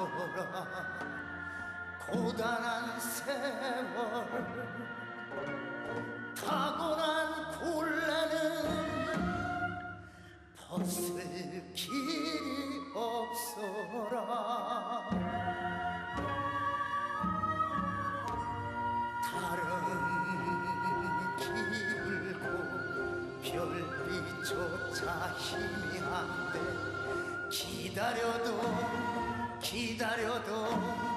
고단한 세월 타고난 굴레는 벗을 길이 없어라. 다른 기울고 별빛조차 힘이 안 돼. 기다려도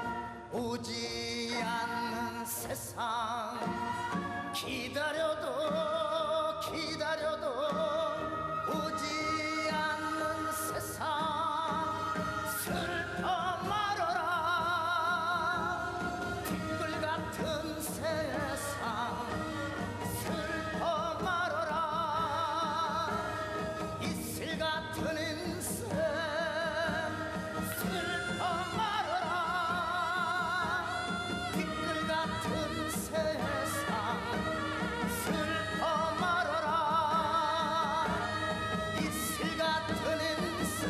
오지 않는 세상. 기다려도 오지 않는 세상. 슬퍼 말아라 뒷글 같은 세상. 슬퍼 말아라 이슬 같은 인생. 슬퍼 말아라 뒷글 같은 세상. 슬퍼 말아라 이슬 같은 인생.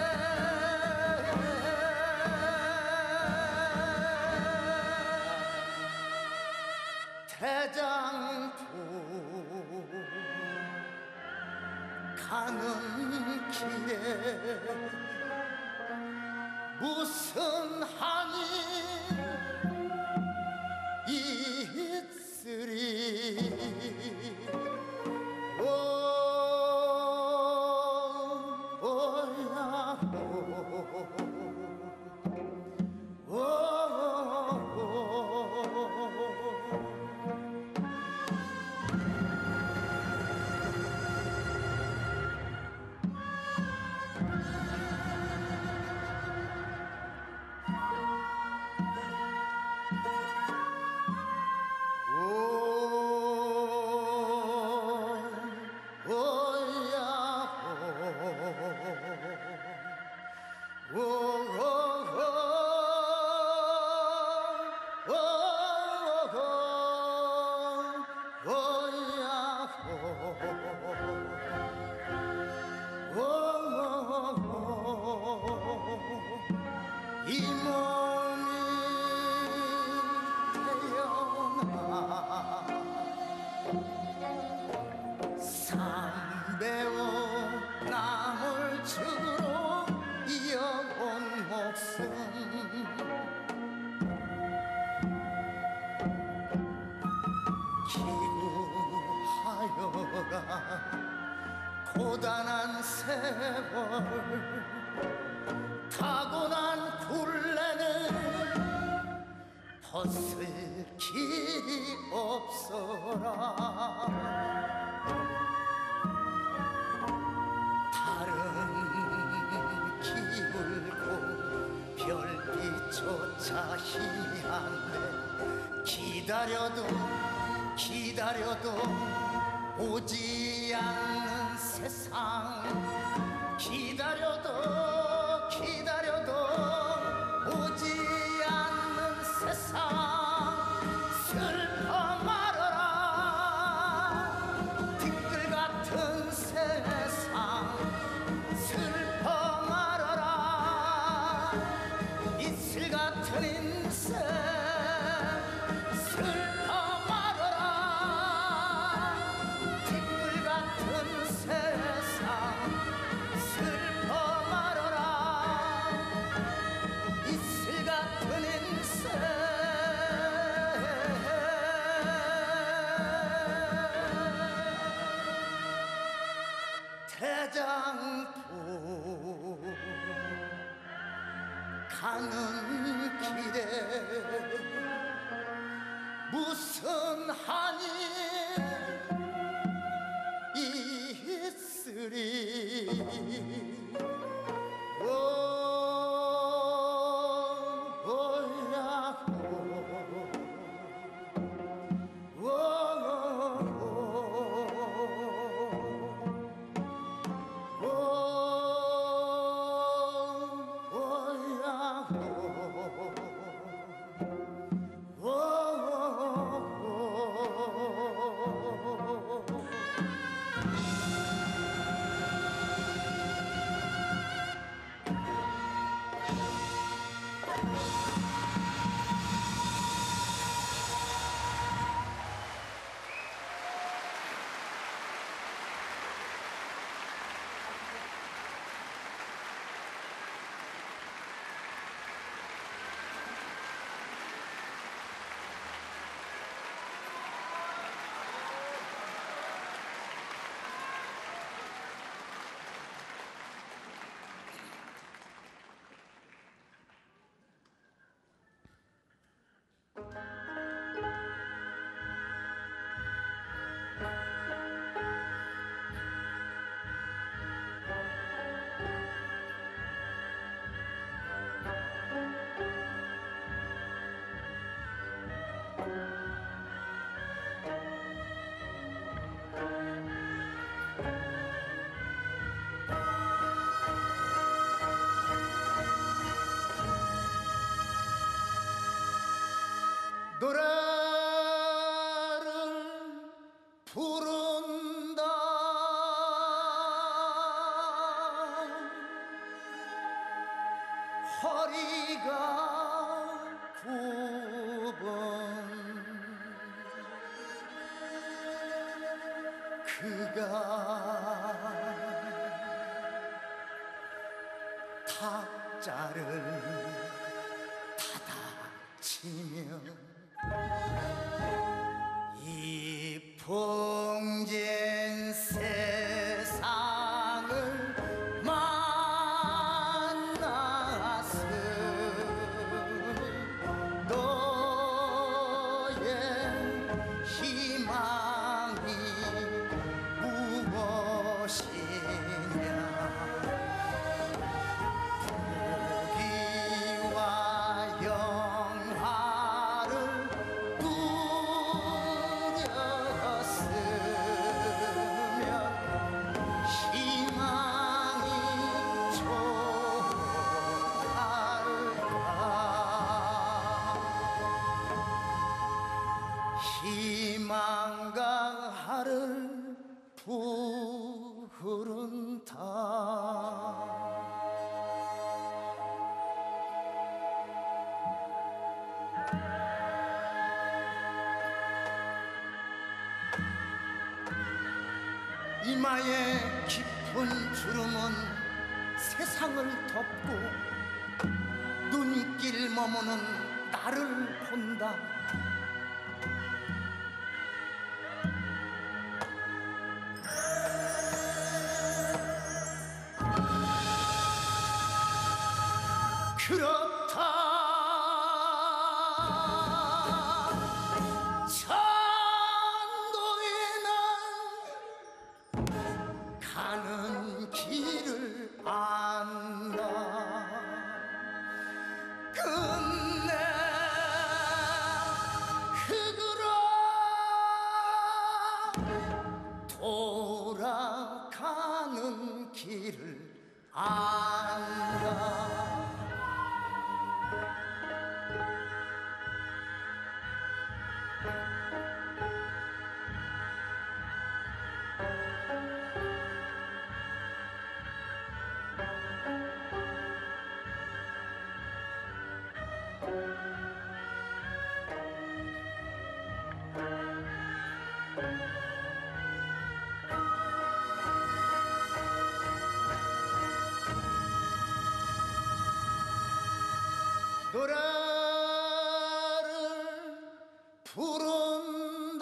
대장부 가는 길에 무슨 한이 있으리. 이 몸이 태어나 삼배오 나물 주로 이어온 목숨. 기구하여라 고단한 세월 타고난 굴레는 벗을 길이 없어라. 다른 기울고 별빛조차 힘이 안 돼. 기다려도 오지 않는 세상. 기다려도 오지 않는 세상. 슬퍼 말아라 뒷글 같은 세상. 슬퍼 말아라 이슬 같은 인생. 슬퍼 말아라 뒷글 같은 세상. 슬퍼 말아라 이슬 같은 인생. 대장부 가는 길에 무슨 한이 있으리. Oh 허리가 굽은 그가 탁자를 닫아치며 이 봉젠 세상을 만났으니 너의 희망이 무엇이냐 부귀와 영화를 누렸으면 희망이 좋을까 희망과 하를 부른다 이마에 깊은 주름은 세상을 덮고 눈길 머무는 나를 본다 그렇다 천도에 난 가는 길을 안다 끝내 흙으로 돌아가는 길을 안다 노래를 부른다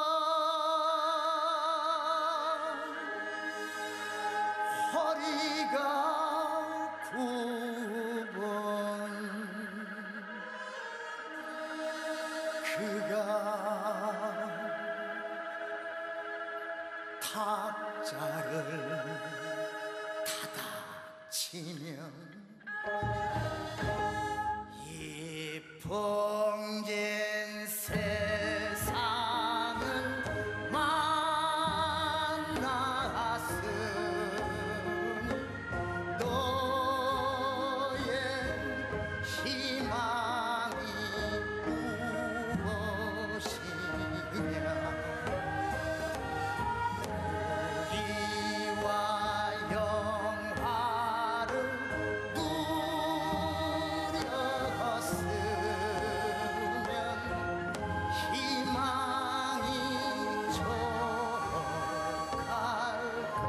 허리가 굽은 그가 탁자를 닫아치면 이 봉젠 세상을 만났으니 너의 희망이 무엇이냐 부귀와 영화를 희망이 좋을까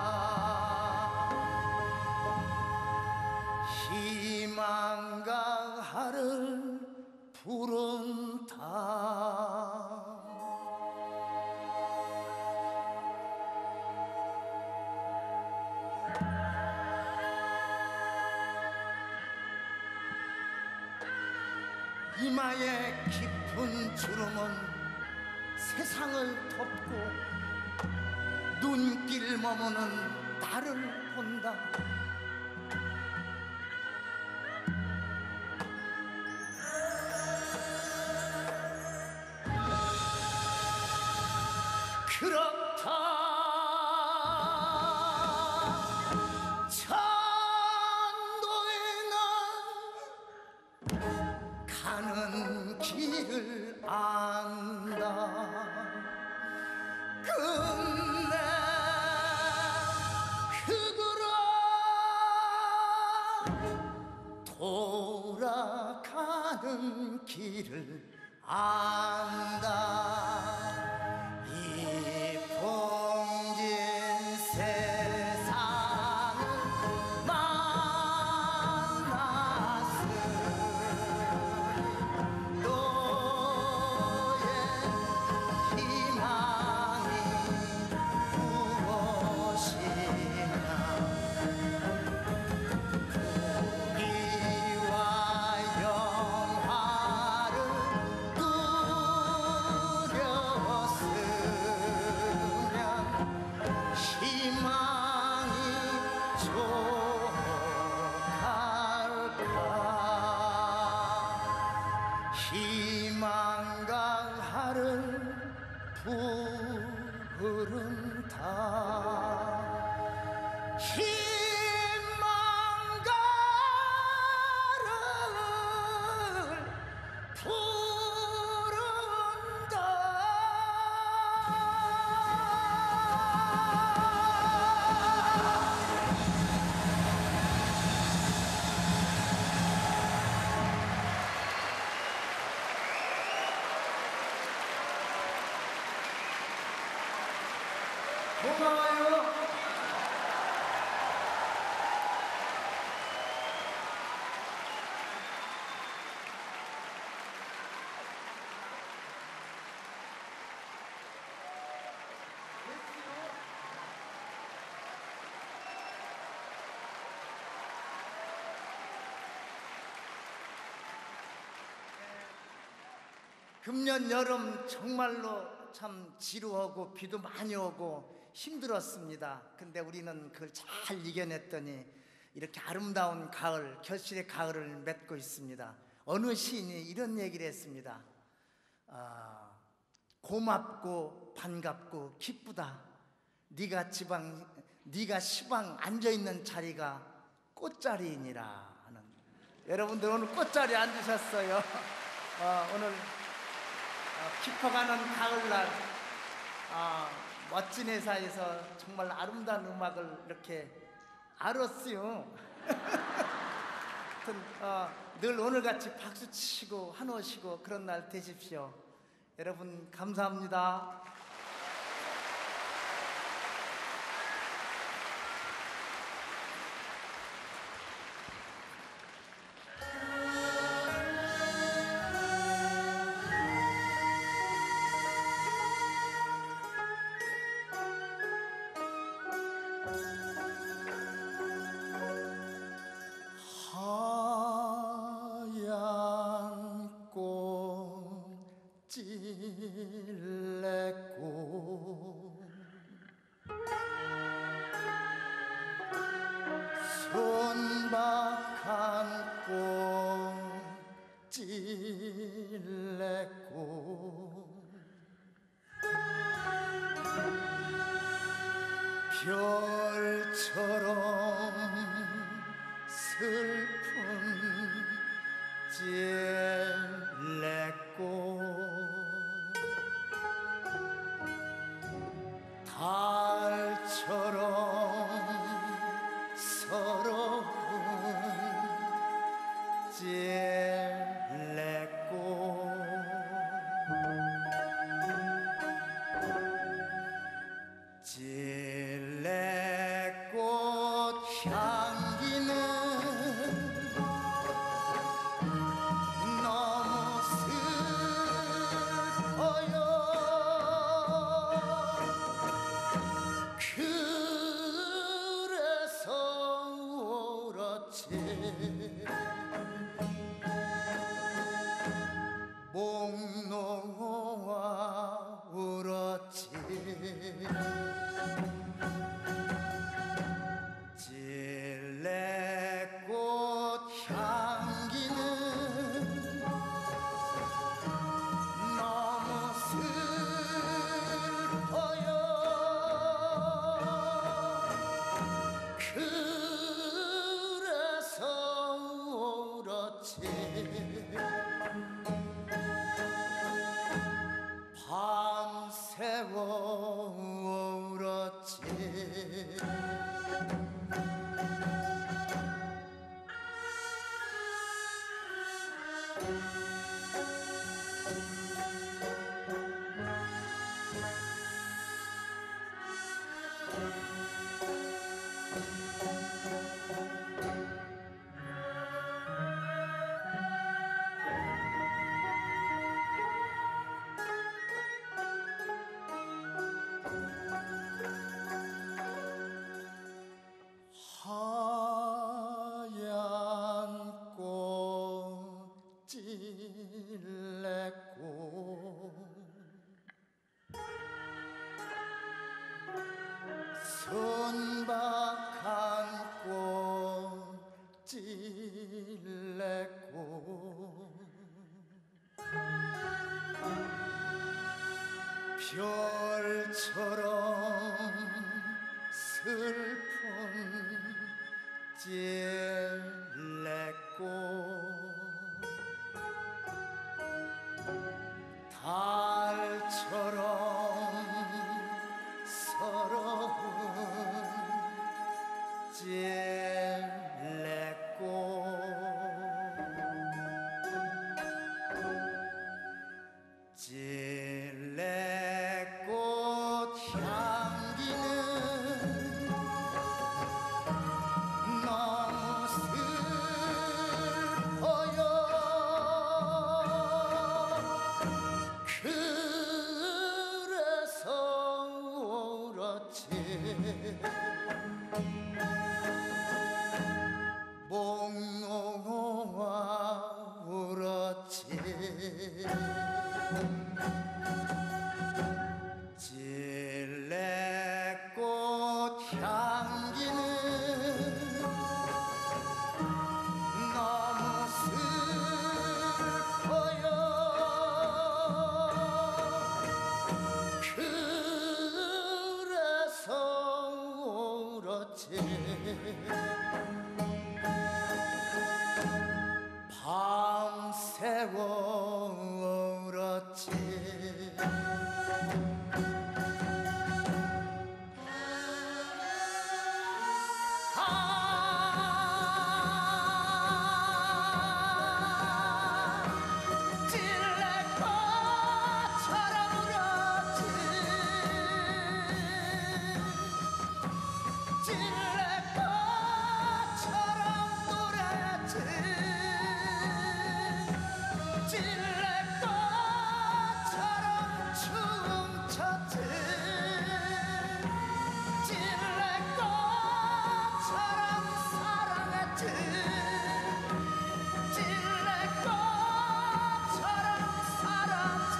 희망과 하를 부른다 이마에 깊은 주름은 세상을 덮고 눈길 머무는 나를 본다 그렇다 천도에 난 가는 길을 안다 끝내 흙으로 안다. 이 풍진 세상을 만났으니 너의 희망이 무엇이냐. 부귀와 영화를 누렸으면 희망이 족할까. 희망과 하를 부른다. 희망가를 부른다. 고마워요. 금년 여름 정말로 참 지루하고 비도 많이 오고 힘들었습니다. 근데 우리는 그걸 잘 이겨냈더니 이렇게 아름다운 가을, 결실의 가을을 맺고 있습니다. 어느 시인이 이런 얘기를 했습니다. 고맙고 반갑고 기쁘다. 네가 시방 앉아있는 자리가 꽃자리이니라 하는. 여러분들 오늘 꽃자리에 앉으셨어요. 오늘 깊어가는 가을날 멋진 회사에서 정말 아름다운 음악을 이렇게 알았어요. 하여튼 늘 오늘같이 박수치고 한호시고 그런 날 되십시오. 여러분 감사합니다. 하얀 꽃 찔레꽃 순박한 꽃 찔레꽃 별처럼 슬픈 찔레꽃 달처럼 서러운 찔레꽃 찔레꽃 향기는 너무 슬퍼요. 그래서 울었지. 목놓아 울었지. 순박한 꽃질레꽃 별처럼 슬픈 찔레꽃 달처럼 서러운 찔레꽃 찔레꽃 향기는 너무 슬퍼요. 그래서 울었지. 목놓아 울었지. 찔레꽃 향기는 너무 슬퍼요. 그래서 울었지. 밤새워 울었지. 찔레꽃처럼 울었지. 찔레꽃처럼 노랬지. 찔레꽃처럼 춤췄지. 찔레꽃처럼 사랑했지. 찔레꽃처럼 살았지.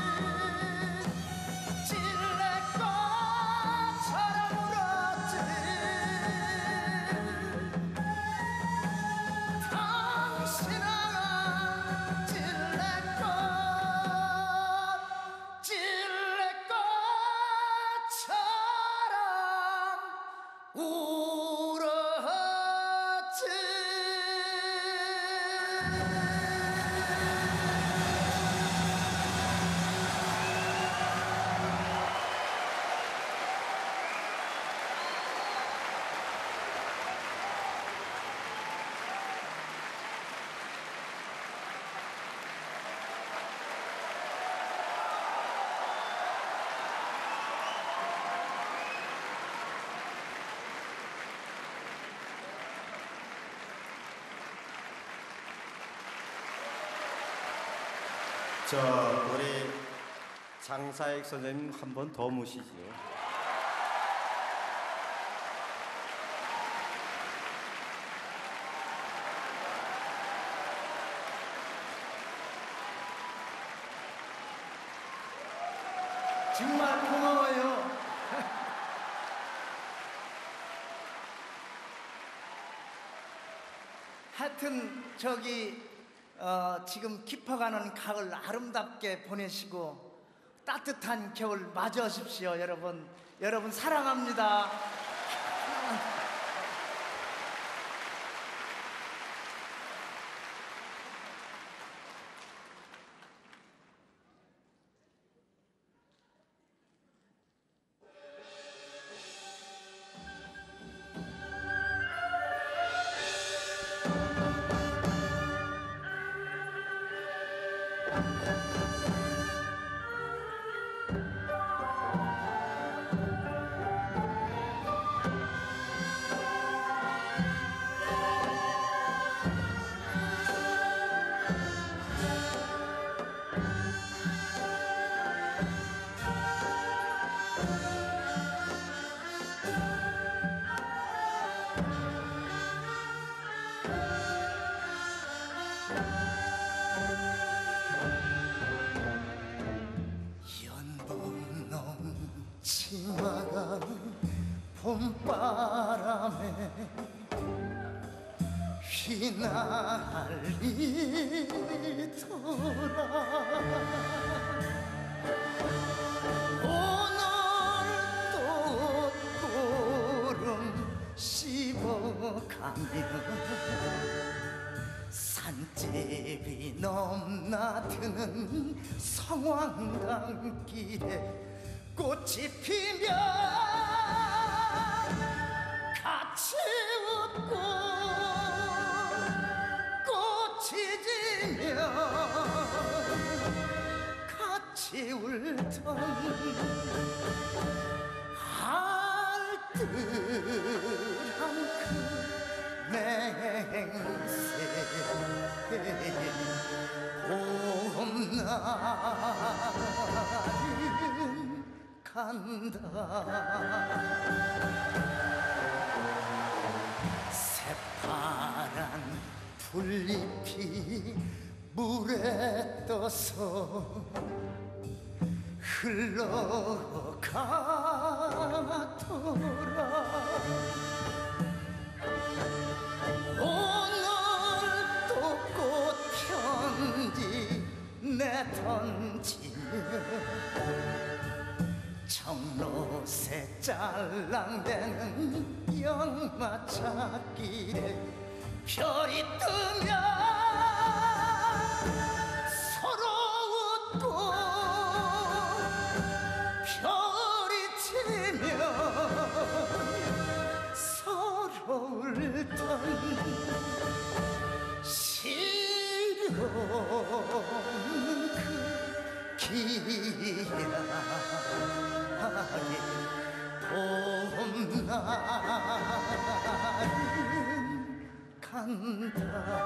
찔레꽃처럼 울었지. 당신아 찔레꽃 찔레꽃처럼 울었지. 우리 장사익 선생님 한 번 더 모시지요. 정말 고마워요. 하여튼 지금 깊어가는 가을 아름답게 보내시고 따뜻한 겨울 맞이하십시오. 여러분 사랑합니다. 봄바람에 휘날리더라. 오늘도 꽃구름 씹어가며 산제비 넘나드는 성황당길에 꽃이 피면 같이 웃고 꽃이 지면 같이 울던 알뜰한 그 맹세 봄날은 간다. 새파란 풀잎이 물에 떠서 흘러가더라. 오늘도 꽃편지 내 던지며 청로새 짤랑대는 영마차길에 별이 뜨면 서로 웃고 별이 지면 서로 울던 시려운 그 기약이 봄날은 간다.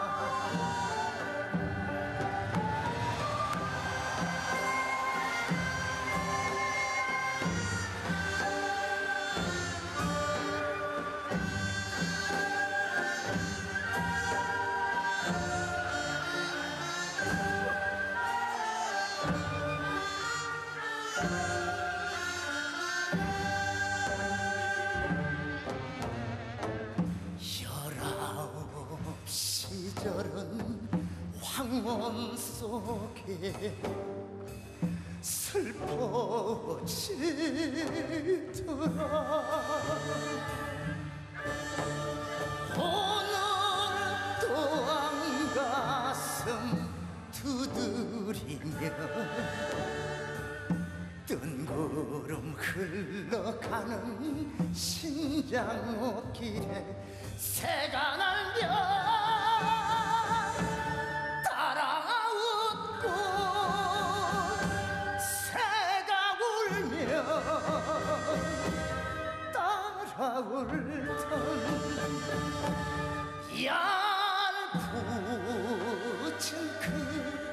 시절은 황혼 속에 슬퍼지더라. 오늘도 안가슴 두드리며 뜬구름 흘러가는 신장옥길에 새가 날며 따라 웃고 새가 울며 따라 울던 얄궂은 그